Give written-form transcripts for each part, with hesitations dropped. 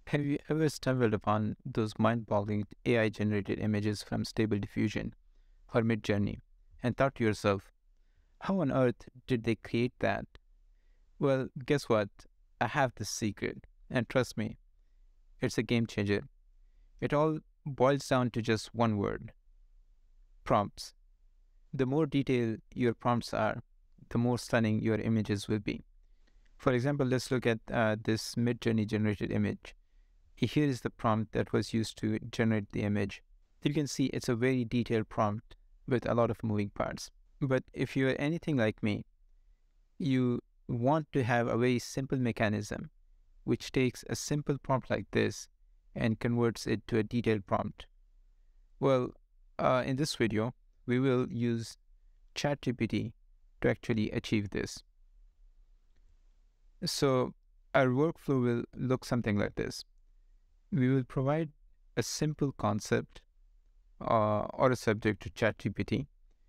Have you ever stumbled upon those mind-boggling AI-generated images from Stable Diffusion or MidJourney and thought to yourself, how on earth did they create that? Well, guess what? I have the secret, and trust me, it's a game changer. It all boils down to just one word: prompts. The more detailed your prompts are, the more stunning your images will be. For example, let's look at this MidJourney generated image. Here is the prompt that was used to generate the image. You can see it's a very detailed prompt with a lot of moving parts. But if you're anything like me, you want to have a very simple mechanism which takes a simple prompt like this and converts it to a detailed prompt. Well, in this video, we will use ChatGPT to actually achieve this. So our workflow will look something like this. We will provide a simple concept or a subject to ChatGPT.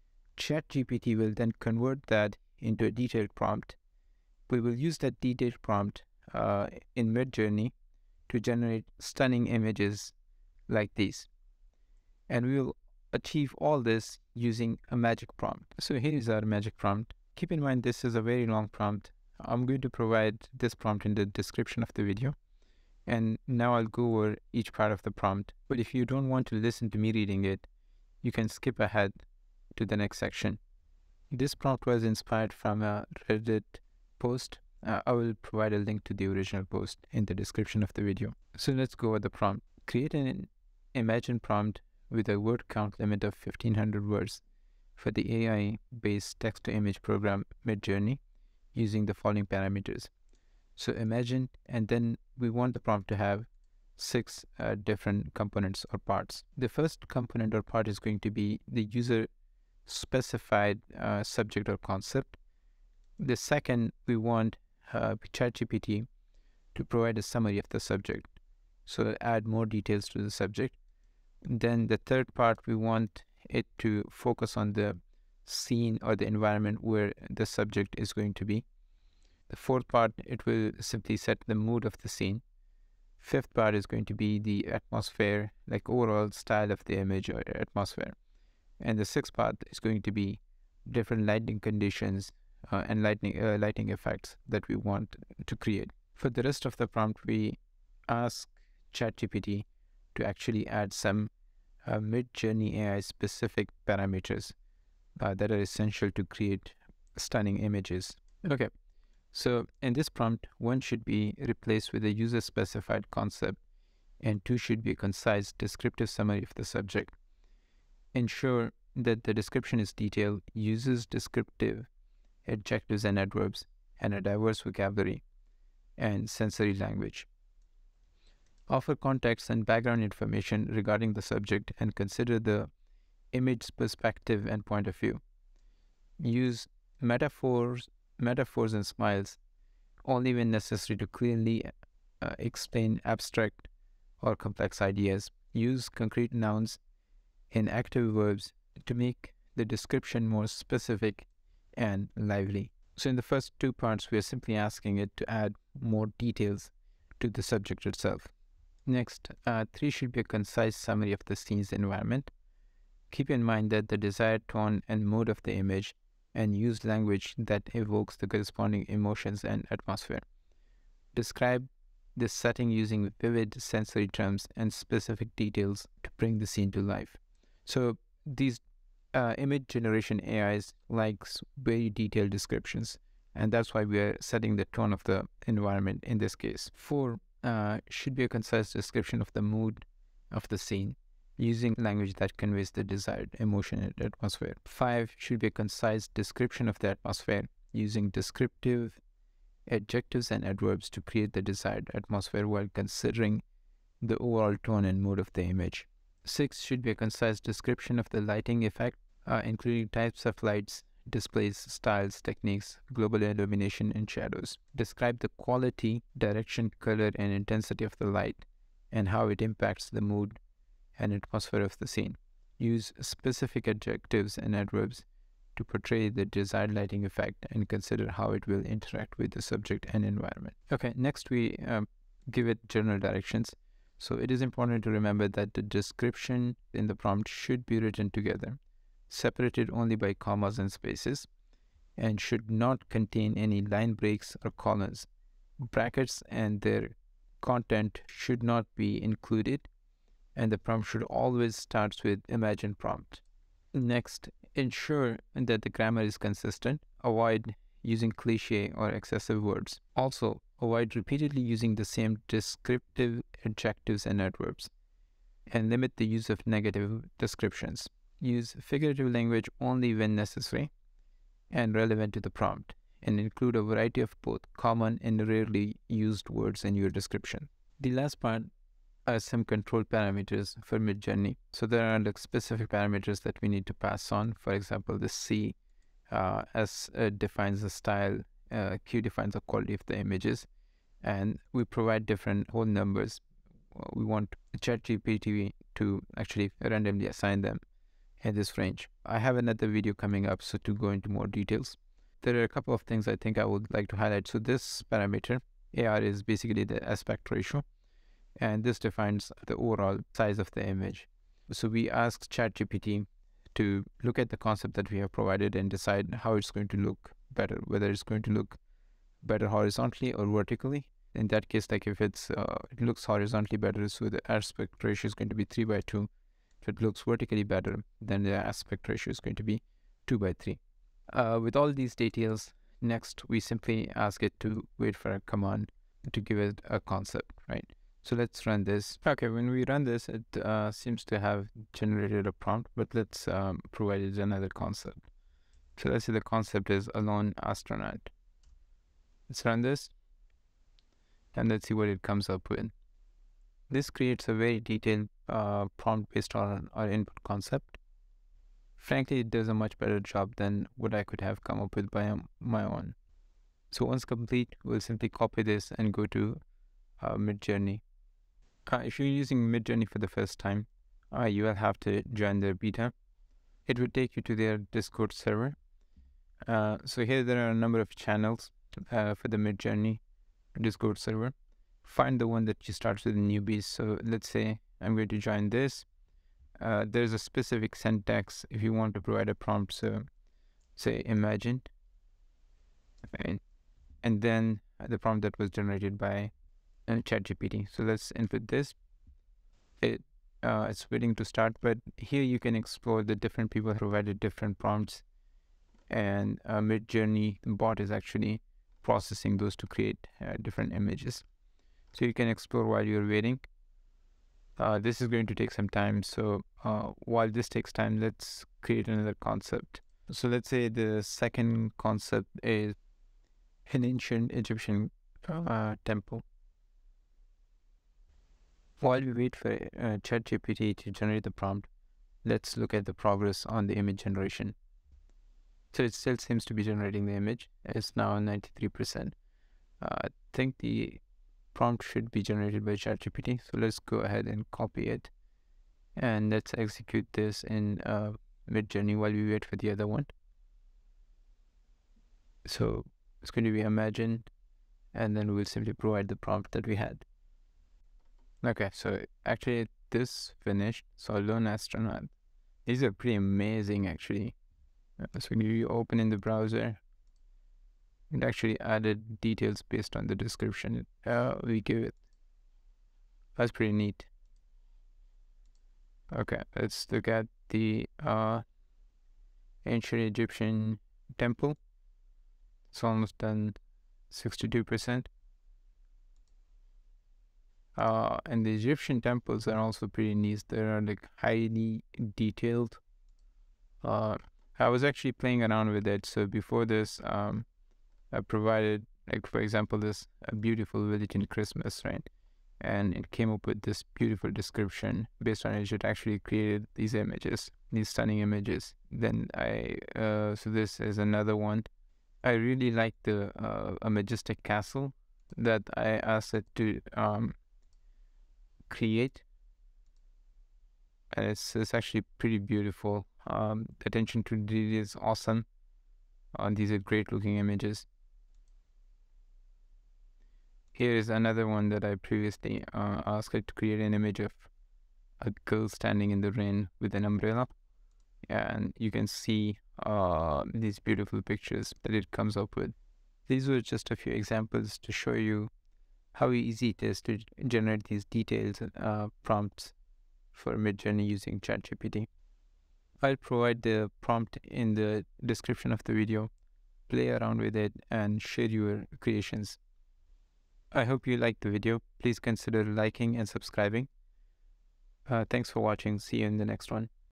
ChatGPT will then convert that into a detailed prompt. We will use that detailed prompt in MidJourney to generate stunning images like these. And we will achieve all this using a magic prompt. So here is our magic prompt. Keep in mind, this is a very long prompt. I'm going to provide this prompt in the description of the video. And now I'll go over each part of the prompt. But if you don't want to listen to me reading it, you can skip ahead to the next section. This prompt was inspired from a Reddit post. I will provide a link to the original post in the description of the video. So let's go over the prompt. Create an imagine prompt with a word count limit of 1500 words for the AI-based text-to-image program MidJourney using the following parameters. So imagine, and then we want the prompt to have 6 different components or parts. The first component or part is going to be the user-specified subject or concept. The second, we want ChatGPT to provide a summary of the subject, so add more details to the subject. Then the third part, we want it to focus on the scene or the environment where the subject is going to be. The fourth part, it will simply set the mood of the scene. Fifth part is going to be the atmosphere, like overall style of the image or atmosphere. And the sixth part is going to be different lighting conditions and lighting effects that we want to create. For the rest of the prompt, we ask ChatGPT to actually add some MidJourney AI specific parameters that are essential to create stunning images. Okay, so in this prompt, 1 should be replaced with a user-specified concept, and 2 should be a concise descriptive summary of the subject. Ensure that the description is detailed, uses descriptive adjectives and adverbs, and a diverse vocabulary and sensory language. Offer context and background information regarding the subject and consider the image's perspective and point of view. Use metaphors and smiles only when necessary to clearly explain abstract or complex ideas. Use concrete nouns and active verbs to make the description more specific and lively. So in the first 2 parts, we are simply asking it to add more details to the subject itself. Next, 3 should be a concise summary of the scene's environment. Keep in mind that the desired tone and mood of the image, and use language that evokes the corresponding emotions and atmosphere. Describe this setting using vivid sensory terms and specific details to bring the scene to life. So these image generation AIs likes very detailed descriptions, and that's why we are setting the tone of the environment in this case. 4 should be a concise description of the mood of the scene, using language that conveys the desired emotion and atmosphere. 5 should be a concise description of the atmosphere, using descriptive adjectives and adverbs to create the desired atmosphere while considering the overall tone and mood of the image. 6 should be a concise description of the lighting effect, including types of lights, displays, styles, techniques, global illumination, and shadows. Describe the quality, direction, color, and intensity of the light and how it impacts the mood and atmosphere of the scene. Use specific adjectives and adverbs to portray the desired lighting effect and consider how it will interact with the subject and environment. Okay, next we give it general directions. So it is important to remember that the description in the prompt should be written together, separated only by commas and spaces, and should not contain any line breaks or colons. Brackets and their content should not be included, and the prompt should always start with imagine prompt. Next, ensure that the grammar is consistent. Avoid using cliche or excessive words. Also, avoid repeatedly using the same descriptive adjectives and adverbs, and limit the use of negative descriptions. Use figurative language only when necessary and relevant to the prompt, and include a variety of both common and rarely used words in your description. The last part are some control parameters for MidJourney. So there are like specific parameters that we need to pass on. For example, the C S defines the style, Q defines the quality of the images, and we provide different whole numbers. We want ChatGPT to actually randomly assign them in this range. I have another video coming up, so to go into more details. There are a couple of things I think I would like to highlight. So this parameter, AR, is basically the aspect ratio, and this defines the overall size of the image. So we ask ChatGPT to look at the concept that we have provided and decide how it's going to look better, whether it's going to look better horizontally or vertically. In that case, like if it looks horizontally better, so the aspect ratio is going to be 3:2. If it looks vertically better, then the aspect ratio is going to be 2:3. With all these details, next we simply ask it to wait for a command to give it a concept, right? So let's run this. Okay, when we run this, it seems to have generated a prompt, but let's provide it another concept. So let's say the concept is a lone astronaut. Let's run this, and let's see what it comes up with. This creates a very detailed prompt based on our input concept. Frankly, it does a much better job than what I could have come up with by my own. So once complete, we'll simply copy this and go to MidJourney. If you're using MidJourney for the first time, you will have to join their beta. It will take you to their Discord server. So here there are a number of channels for the MidJourney Discord server. Find the one that you start with newbies. So let's say I'm going to join this. There's a specific syntax if you want to provide a prompt. So say imagine, right? And then the prompt that was generated by ChatGPT. So let's input this. It's waiting to start, but here you can explore the different people who provided different prompts, and MidJourney bot is actually processing those to create different images. So you can explore while you're waiting. This is going to take some time. So while this takes time, let's create another concept. So let's say the second concept is an ancient Egyptian temple. While we wait for ChatGPT to generate the prompt, let's look at the progress on the image generation. So it still seems to be generating the image. It's now 93%. I think the prompt should be generated by ChatGPT. So let's go ahead and copy it, and let's execute this in MidJourney while we wait for the other one. So it's going to be imagine, and then we'll simply provide the prompt that we had. Okay, so actually this finished. So lone astronaut. These are pretty amazing actually. So when you open in the browser, it actually added details based on the description we give it. That's pretty neat. Okay, let's look at the ancient Egyptian temple. It's almost done, 62%. And the Egyptian temples are also pretty neat. They are like highly detailed. I was actually playing around with it. So before this, I provided, like for example, this a beautiful village in Christmas, right? And it came up with this beautiful description. Based on it, it actually created these images, these stunning images. Then so this is another one. I really like the a majestic castle that I asked it to create, and it's actually pretty beautiful. The attention to detail is awesome. These are great looking images. Here is another one that I previously asked it to create an image of a girl standing in the rain with an umbrella, and you can see these beautiful pictures that it comes up with. These were just a few examples to show you how easy it is to generate these details prompts for MidJourney using ChatGPT. I'll provide the prompt in the description of the video. Play around with it and share your creations. I hope you liked the video. Please consider liking and subscribing. Thanks for watching. See you in the next one.